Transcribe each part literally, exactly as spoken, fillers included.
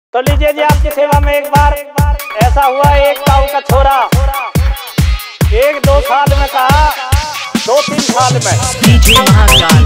तो लीजिए जी आपकी सेवा में एक बार ऐसा हुआ, एक ताऊ का छोरा एक दो साल में कहा दो तीन साल में डीजे महाकाल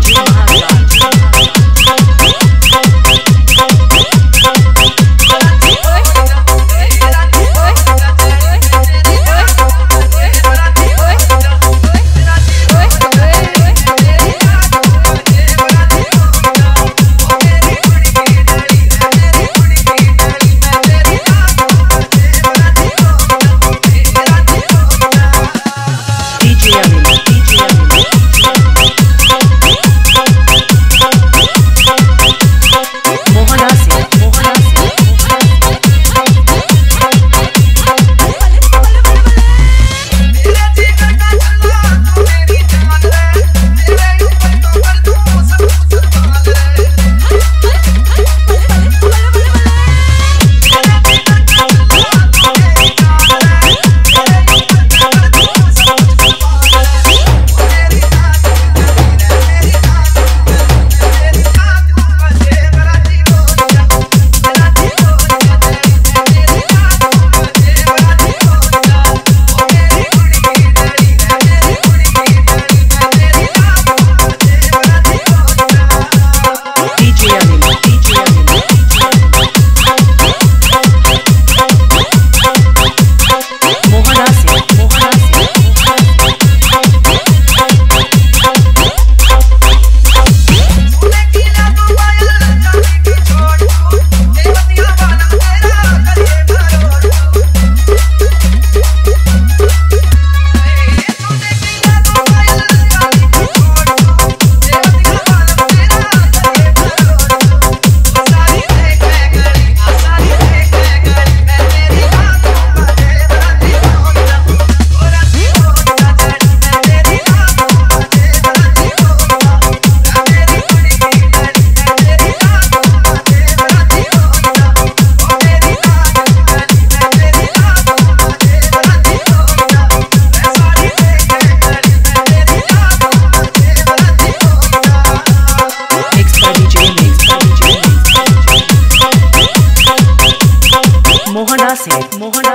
मोहना से मोहना